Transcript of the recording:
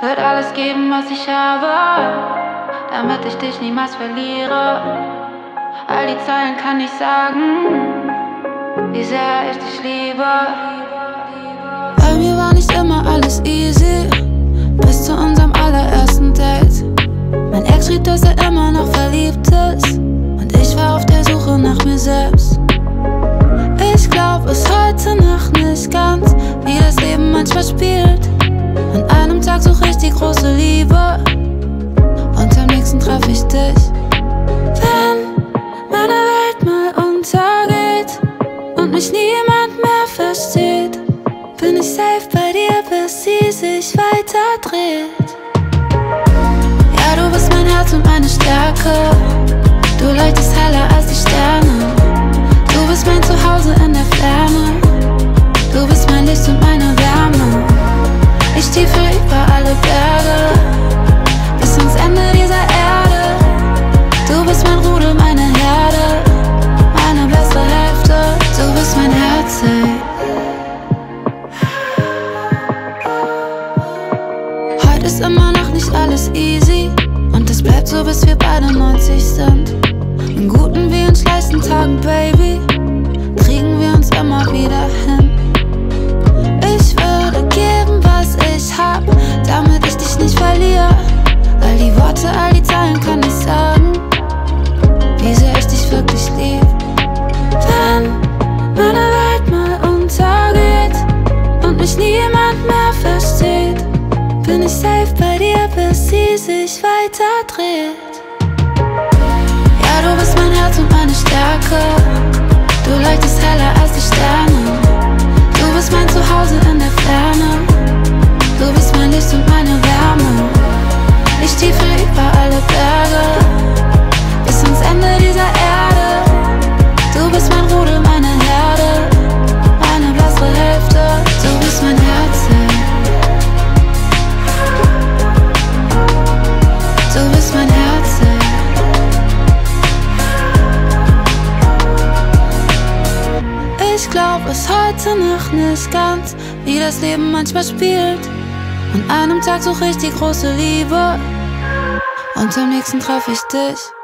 Würd alles geben, was ich habe, damit ich dich niemals verliere. All die Zeilen kann ich sagen, wie sehr ich dich liebe. Bei mir war nicht immer alles easy, bis zu unserem allerersten Date. Mein Ex schrieb, dass er immer noch verliebt ist, und ich war auf der Suche nach mir selbst. Ich glaub es heute noch nicht ganz, wie das Leben manchmal spielt. An einem Tag suche ich die große Liebe, und am nächsten treffe ich dich. Wenn meine Welt mal untergeht und mich niemand mehr versteht, bin ich safe bei dir, bis sie sich weiter dreht. Ja, du bist mein Herz und meine Stärke, du leuchtest heller als die Sterne. Du bist mein Zuhause in der Ferne, du bist mein Licht und meine Wärme. Ich stiefel über alle Berge, bis ans Ende dieser Erde. Du bist mein Rudel, meine Herde, meine beste Hälfte. Du bist mein Herz, ey. Heute ist immer noch nicht alles easy, und es bleibt so, bis wir beide 90 sind. In guten wie in schlechten Tagen, Baby, kriegen wir uns immer wieder hin. Ich würde geben, was ich hab, damit ich dich nicht verliere. All die Worte, all die Zeilen kann ich sagen, wie sehr ich dich wirklich lieb. Wenn meine Welt mal untergeht und mich niemand mehr versteht, bin ich safe bei dir, bis sie sich weiter dreht. Ja, du bist mein Herz und meine Stärke, du leuchtest heller als die Sterne. Du bist mein Zuhause in der Ferne, du bist mein Licht und meine Wärme. Ich stiefel über alle Berge, bis ans Ende dieser Erde. Du bist mein Rudel, meine Herde, meine bessere Hälfte. Du bist mein Herz, ey. Du bist mein Herz, ey. Ich glaub es heute noch nicht ganz, wie das Leben manchmal spielt. An einem Tag suche ich die große Liebe, und am nächsten treffe ich dich.